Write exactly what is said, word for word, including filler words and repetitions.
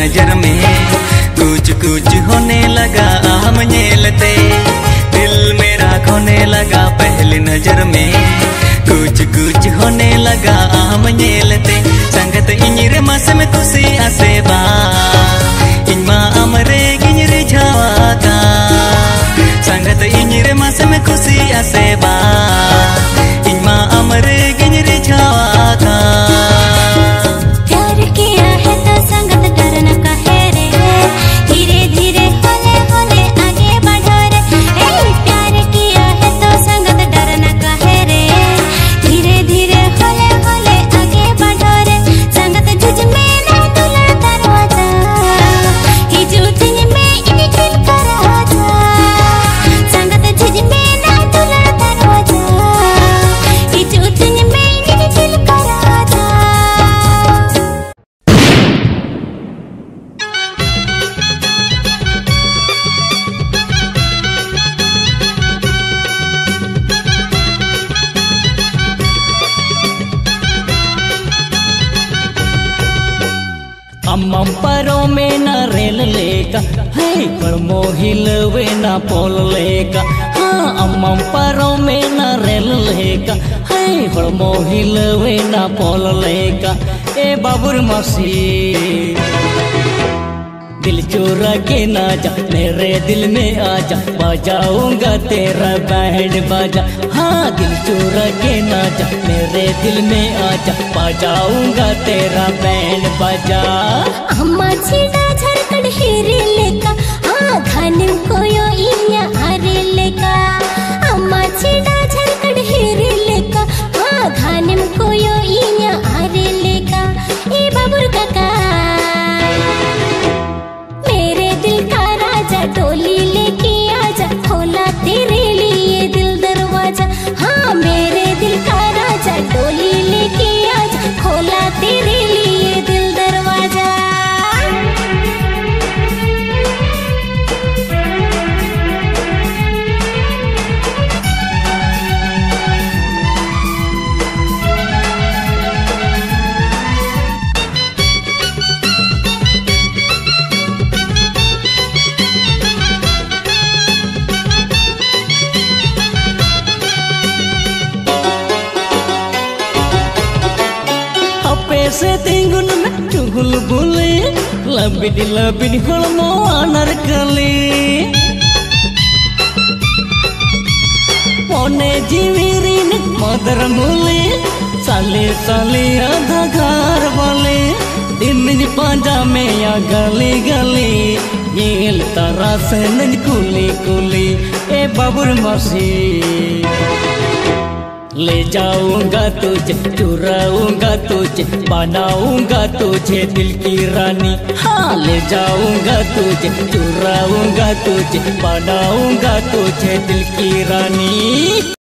नजर में कुछ कुछ होने लगा हम झेलते। दिल मेरा खोने लगा पहली नजर में कुछ कुछ होने लगा हम झेलते। संगत इंजरे मास में खुशी आसे बा इनमा अमरे गिंजरे झावाका। संगत इंजरे मास में खुशी आसे बा इनमा अमरे गिंजरे झावाका। प्यार किया है तो संगत डरना काहे रे, धीरे धीरे होले होले आगे बढ़ो रे। ए प्यार किया है तो संगत डरना काहे रे, धीरे धीरे होले होले आगे बढ़ो रे। संगत जुझ में ना तुला दरवाजा, ही जूझ में इन्हीं दिल का राजा। संगत जुझ में ना तुला दरवाजा, ही जूझ में इन्हीं दिल का राजा। अम्मम परो में न रेल लेका है कड़मो हिलवे न पोल लेका। हाँ अम्मम परो में न रेल लेका है कड़मो हिलवे न पोल लेका। ए बाबुर मसी दिल चोरा के ना जा मेरे दिल में आजा, बजाऊंगा तेरा बैंड बाजा। हाँ दिल चोरा के ना जा मेरे दिल में आजा, बजाऊंगा तेरा बैंड बाजा। अम्मा छीड़ा झरकड़ हेरे लेका, हाँ खाने को यो इन्या आरे लेका। अम्मा छीड़ा झरकड़ हेरे लेका, हाँ खाने को यो इन्या आरे लेका। ए बाबुर काका मेरे दिल का राजा, डोली लेके आजा, खोला तेरे लिए दिल दरवाजा। हाँ मेरे दिल का राजा, डोली लेके आजा, खोला तेरे लिए दिल दरवाजा। से तिंगुन में चुगुल बुले लबिडी लबिडी हलमो अनरकली। मोने जीवीरीन मदर मुले साले साले आधा घर वाले। दिन पांजा में या गली गली येल तारा से नज कुली कुली। ए बाबुर मसी ले जाऊंगा तुझे, चुराऊंगा तुझे, बनाऊंगा तुझे दिल की रानी। हाँ ले जाऊंगा तुझे, चुराऊंगा तुझे, बनाऊंगा तुझे दिल की रानी।